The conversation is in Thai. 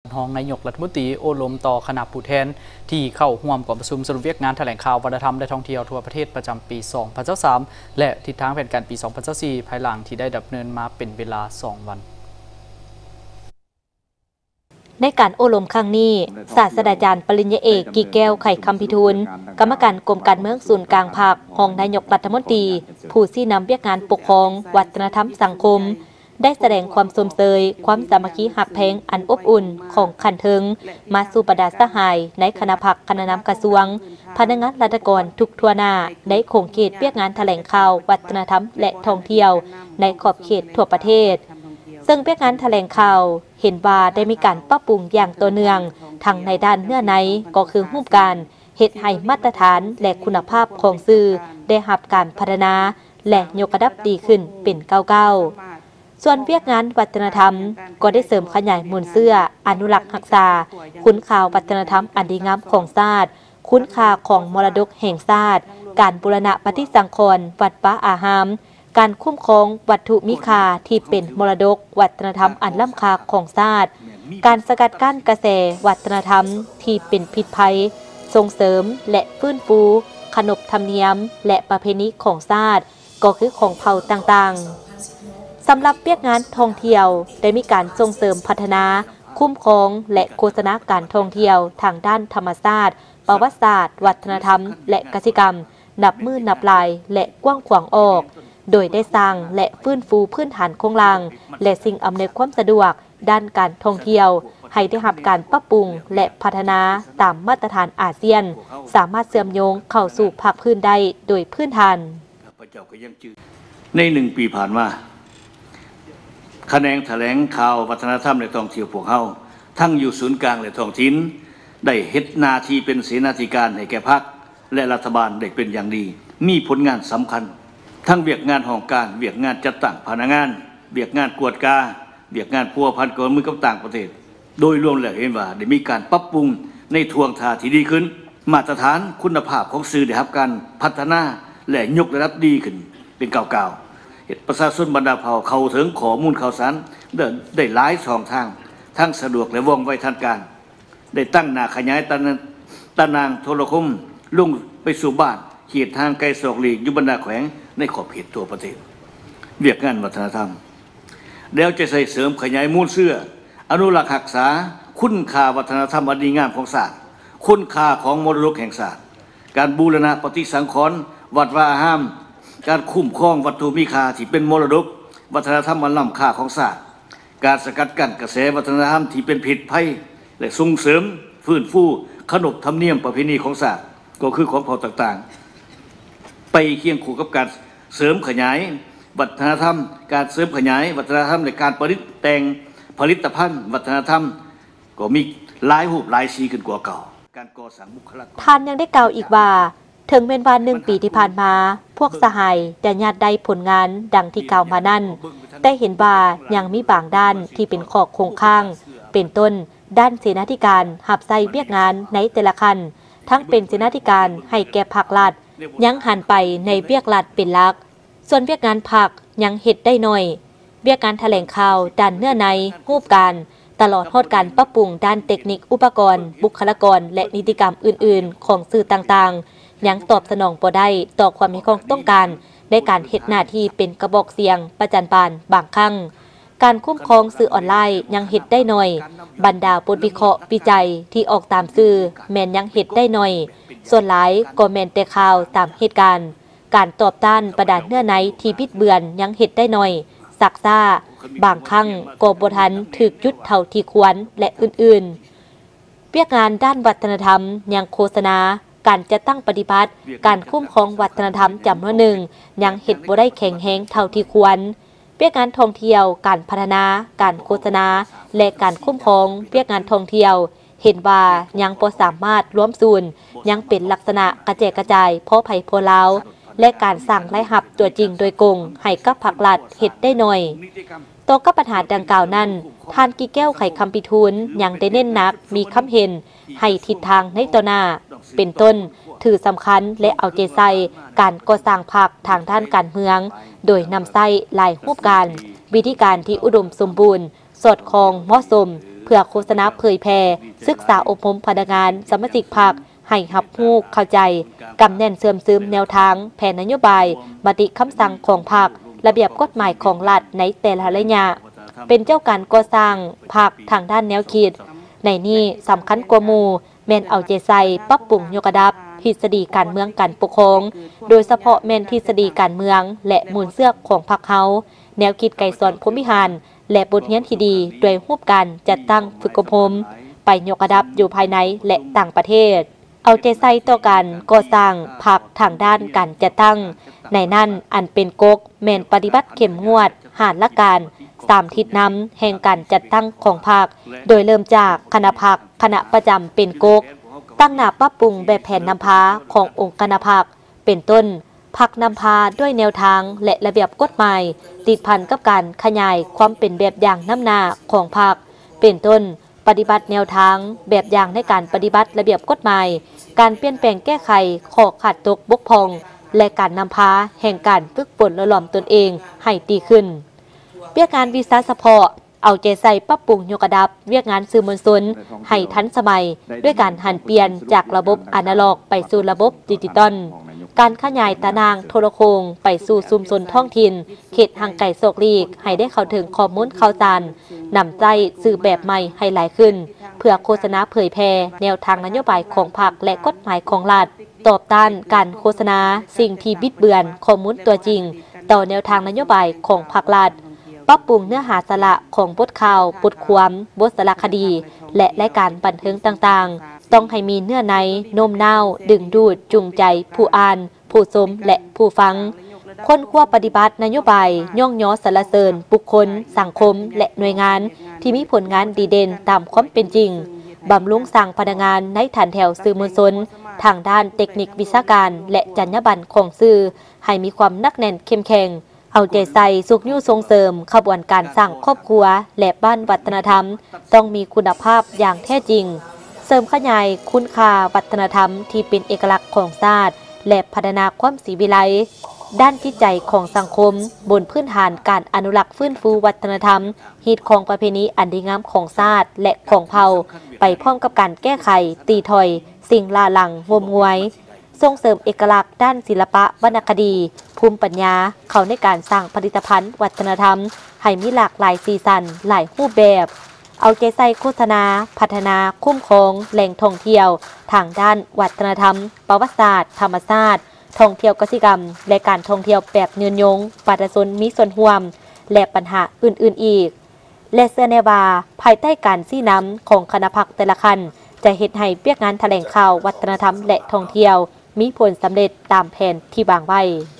รองนายกรัฐมนตรีโอลมต่อคณะผู้แทนที่เข้าร่วมการประชุมสรุปเวียกงานแถลงข่าววัฒนธรรมและท่องเที่ยวทั่วประเทศประจำปี 2023 และทิศทางแผนการปี 2024 ภายหลังที่ได้ดำเนินมาเป็นเวลา 2 วันในการโอลมครั้งนี้ศาสตราจารย์ปริญญาเอกกีแก้วไข่คำพิทูลกรรมการกรมการเมืองศูนย์กลางภาครองนายกรัฐมนตรีผู้ชี้นำเวียกงานปกครองวัฒนธรรมสังคมได้แสดงความสมเสยความสามัคคีหักแพงอันอบอุ่นของขันเทิงมาสู่ประดาสหายในคณะพักคณะนำกระทรวงพนักงานราชการทุกทั่วหน้าได้โครงเขตเวียกงานแถลงข่าววัฒนธรรมและท่องเที่ยวในขอบเขตทั่วประเทศซึ่งเวียกงานแถลงข่าวเห็นว่าได้มีการปรับปรุงอย่างต่อเนื่องทั้งในด้านเนื้อในก็คือรูปการเฮ็ดให้มาตรฐานและคุณภาพของสื่อได้รับการพัฒนาและยกระดับดีขึ้นเป็นก้าวส่วนเวียกงานวัฒนธรรมก็ได้เสริมขยายมูลเสื้ออนุรักษ์รักษาคุณค่าวัฒนธรรมอันดีงามของชาติคุณค่าของมรดกแห่งชาติการบูรณะปฏิสังขรณ์วัดป่าอารามการคุ้มครองวัตถุมีค่าที่เป็นมรดกวัฒนธรรมอันล้ำค่าของชาติการสกัดกั้นกระแสวัฒนธรรมที่เป็นพิษภัยส่งเสริมและฟื้นฟูขนบธรรมเนียมและประเพณีของชาติก็คือของเผ่าต่างๆสำหรับเวียกงานท่องเที่ยวได้มีการส่งเสริมพัฒนาคุ้มครองและโฆษณาการท่องเที่ยวทางด้านธรรมชาติประวัติศาสตร์วัฒนธรรมและกสิกรรมนับมือนับลายและกว้างขวางออกโดยได้สร้างและฟื้นฟูพื้นฐานโครงสร้างและสิ่งอำนวยความสะดวกด้านการท่องเที่ยวให้ได้รับการปรับปรุงและพัฒนาตามมาตรฐานอาเซียนสามารถเชื่อมโยงเข้าสู่ภาคพื้นได้โดยพื้นฐานใน1 ปีผ่านมาคะแนนแถลงข่าววัฒนธรรมและท่องเที่ยวพวกเฮาทั้งอยู่ศูนย์กลางและท้องถิ่นได้เฮ็ดหน้าที่เป็นเสนาธิการให้แก่พรรคและรัฐบาลได้เป็นอย่างดีมีผลงานสำคัญทั้งเวียกงานห้องการเวียกงานจัดตั้งพนักงานเวียกงานกวดกาเวียกงานพัวพันกับมือกับต่างประเทศโดยรวมแล้วเห็นว่าได้มีการปรับปรุงในทวงท่าที่ดีขึ้นมาตรฐานคุณภาพของสื่อได้รับการพัฒนาและยกระดับดีขึ้นเป็นก้าวๆเหตุประชาชนบรรดาเผ่าเข้าถึงข้อมูลข่าวสารได้หลายช่องทางทั้งสะดวกและว่องไวทันการได้ตั้งหน้าขยายตารางโทรคมลงไปสู่บ้านเขตทางไกลศอกหลีกยุบรรดาแขวงในขอบเขตทั่วประเทศเวียกงานวัฒนธรรมแล้วจะใส่เสริมขยายมูลเสื้ออนุรักษ์รักษาคุณค่าวัฒนธรรมอันดีงามของศาสตร์คุณค่าของมรดกแห่งศาสตร์การบูรณะปฏิสังขรณ์วัดวาอารามการคุ้มครองวัตถุมีค่าที่เป็นมรดกวัฒนธรรมอันล้ำค่าของศาสตร์การสกัดกั้นกระแสวัฒนธรรมที่เป็นพิษภัยและส่งเสริมฟื้นฟูขนบธรรมเนียมประเพณีของศาสตร์ก็คือของเผ่าต่างๆไปเคียงคู่กับการเสริมขยายวัฒนธรรมการเสริมขยายวัฒนธรรมในการประดิษฐ์แต่งผลิตภัณฑ์วัฒนธรรมก็มีหลายรูปหลายสีขึ้นกว่าเก่าการก่อสร้างบุคลากรท่านยังได้กล่าวอีกว่าถึงเป็นวัน1 ปีที่ผ่านมาพวกสหายแต่ญาติได้ผลงานดังที่กล่าวมานั่นได้เห็นว่ายังมีบางด้านที่เป็นข้อคงข้างเป็นต้นด้านเสนาธิการหับใส่เวียกงานในแต่ละคันทั้งเป็นเสนาธิการให้แก่ภาครัฐยังหันไปในเวียกรัฐเป็นหลักส่วนเวียกงานภาคยังเฮ็ดได้น้อยเวียกงานแถลงข่าวด้านเนื้อในรูปการตลอดฮอดการปรับปรุงด้านเทคนิคอุปกรณ์บุคลากรและนิติกรรมอื่นๆของสื่อต่างๆยังตอบสนองบ่ได้ต่อความมีความต้องการในการเฮ็ดหน้าที่เป็นกระบอกเสียงประจันบานบางครั้งการคุ้มครองสื่อออนไลน์ยังเฮ็ดได้น้อยบรรดาบทวิเคราะห์วิจัยที่ออกตามสื่อแม้นยังเฮ็ดได้น้อยส่วนหลายก็แม่นแต่ข่าวตามเหตุการณ์การตอบต้านประดานเนื้อในที่บิดเบือนยังเฮ็ดได้น้อยซักซ่าบางครั้งก็บ่ทันถูกยุดเท่าที่ควรและอื่นๆเวียกงานด้านวัฒนธรรมยังโฆษณาการจะตั้งปฏิบัติการคุ้มครองวัฒนธรรมจำนวนหนึ่งยังเฮ็ดบ่ได้แข็งแรงเท่าที่ควรเวียกงานท่องเที่ยวการพัฒนาการโฆษณาและการคุ้มครองเวียกงานท่องเที่ยวเห็นว่ายังบ่สามารถรวมศูนย์ยังเป็นลักษณะกระแจกกระจายเพราะภัยพลาวและการสั่งรายรับตัวจริงโดยกงให้กับภาครัฐเฮ็ดได้น้อยต่อกับปัญหาดังกล่าวนั้นท่านกีแก้วไข่คำปิทูลยังได้เน้นหนักมีคำเห็นให้ทิศทางในต่อหน้าเป็นต้นถือสำคัญและเอาใจใส่การก่อสร้างภาคทางด้านการเมืองโดยนำใส่หลายรูปการวิธีการที่อุดมสมบูรณ์สอดคล้องเหมาะสมเพื่อโฆษณาเผยแพร่ศึกษาอบรมพนักงานสมาชิกพรรคให้รับรู้เข้าใจกำแน่นเสื่อมซึมแนวทางแผนนโยบายมติคำสั่งของพรรคระเบียบกฎหมายของรัฐในแต่ละระยะเป็นเจ้าการก่อสร้างพรรคทางด้านแนวคิดในนี้สำคัญกว่าหมู่แม่นเอาใจใส่ปรับปรุงยกระดับทฤษฎีการเมืองการปกครองโดยเฉพาะแม่นทฤษฎีการเมืองและมูลเสือกของพรรคเฮาแนวคิดไก่สอนพรหมิหารและบทเรียนที่ดีด้วยรูปการจัดตั้งฝึกอบรมไปยกระดับอยู่ภายในและต่างประเทศเอาใจใส่ต่อการก่อสร้างพรรคทางด้านการจัดตั้งในนั้นอันเป็นกกแม่นปฏิบัติเข้มงวดหารละการ3ทิศนำแห่งการจัดตั้งของพรรคโดยเริ่มจากคณะพรรคคณะประจำเป็นกกตั้งหน้าปรับปรุงแบบแผนนำพาขององค์คณะพรรคเป็นต้นพรรคนำพาด้วยแนวทางและระเบียบกฎหมายติดพันกับการขยายความเป็นแบบอย่างน้ำหน้าของพรรคเป็นต้นปฏิบัติแนวทางแบบอย่างในการปฏิบัติระเบียบกฎหมายการเปลี่ยนแปลงแก้ไขข้อขาดตกบกพร่องและการนำพาแห่งการฝึกฝนและหลอมตนเองให้ดีขึ้นเวียกงานวีซ่าเฉพาะเอาใจใส่ปรับปรุงยกระดับเวียกงานสื่อมวลชนให้ทันสมัยด้วยการหันเปลี่ยนจากระบบอนาล็อกไปสู่ระบบดิจิตอลการขยายตารางโทรโคงไปสู่ชุมชนท้องถิ่นเขตห่างไกลโศกลีกให้ได้เข้าถึงข้อมูลข่าวสารนำใจสื่อแบบใหม่ให้หลายขึ้นเพื่อโฆษณาเผยแพร่แนวทางนโยบายของพรรคและกฎหมายของรัฐตอบต้านการโฆษณาสิ่งที่บิดเบือนข้อมูลตัวจริงต่อแนวทางนโยบายของพรรครัฐปรับปรุงเนื้อหาสาระของบทข่าวบทความบทสารคดีและรายการบันเทิงต่างๆต้องให้มีเนื้อในโน้มน้าวดึงดูดจูงใจผู้อ่านผู้ชมและผู้ฟังค้นคว้าปฏิบัตินโยบายย่องย้อสรรเสริญบุคคลสังคมและหน่วยงานที่มีผลงานดีเด่นตามความเป็นจริงบำรุงสร้างพนักงานในฐานแถวสื่อมวลชนทางด้านเทคนิควิชาการและจรรยาบรรณของสื่อให้มีความนักแน่นเข้มแข็งเอาใจใส่สุขยุส่งเสริมขบวนการสร้างครอบครัวและบ้านวัฒนธรรมต้องมีคุณภาพอย่างแท้จริงเสริมขยายคุณค่าวัฒนธรรมที่เป็นเอกลักษณ์ของชาติและพัฒนาความศรีวิไลด้านจิตใจของสังคมบนพื้นฐานการอนุรักษ์ฟื้นฟูวัฒนธรรมฮิตของประเพณีอันดีงามของชาติและของเผ่าไปพร้อมกับการแก้ไขตีถอยสิ่งล่าหลังงมงวยส่งเสริมเอกลักษณ์ด้านศิลปะวรรณคดีภูมิปัญญาเขาในการสร้างผลิตภัณฑ์วัฒนธรรมให้มีหลากหลายสีสันหลายรูปแบบเอาใจใส่โฆษณาพัฒนาคุ้มครองแหล่งท่องเที่ยวทางด้านวัฒนธรรมประวัติศาสตร์ธรรมชาติท่องเที่ยวกสิกรรมและการท่องเที่ยวแบบเนือนยงประชาชนมีส่วนร่วมและปัญหาอื่นๆอีกและเสื้อแนวาภายใต้การชี้นำของคณะพรรคแต่ละคันจะเฮ็ดให้เปียกงานแถลงข่าววัฒนธรรมและท่องเที่ยวมีผลสำเร็จตามแผนที่วางไว้